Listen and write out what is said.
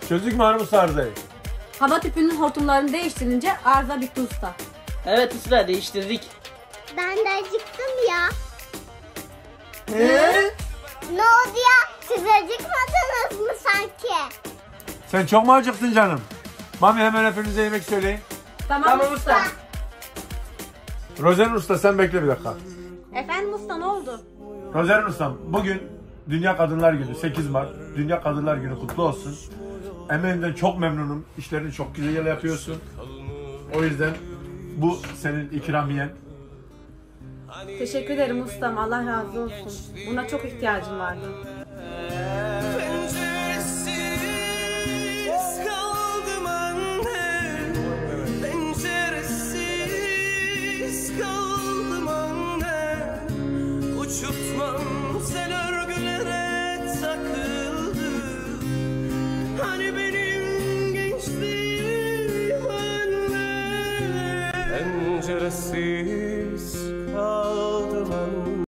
Çözdük mü hanım usta arızayı? Hava tüpünün hortumlarını değiştirince arıza bitti usta. Evet usta, değiştirdik. Ben de acıktım ya. He? Ne oldu ya? Siz acıkmadınız mı sanki? Sen çok mu acıktın canım? Mami hemen hepinize yemek söyleyin. Tamam usta. Rozen usta sen bekle bir dakika. Efendim usta ne oldu? Rozen ustam bugün Dünya Kadınlar Günü 8 Mart. Dünya Kadınlar Günü kutlu olsun. Emeğinden çok memnunum. İşlerini çok güzel yapıyorsun. O yüzden bu senin ikramiyen. Teşekkür ederim ustam. Allah razı olsun. Buna çok ihtiyacım vardı. Penceresiz kaldım anne, penceresiz kaldım anne. Uçurtmam sen örgülere takıldı. Hani benim gençliğim anne. Penceresiz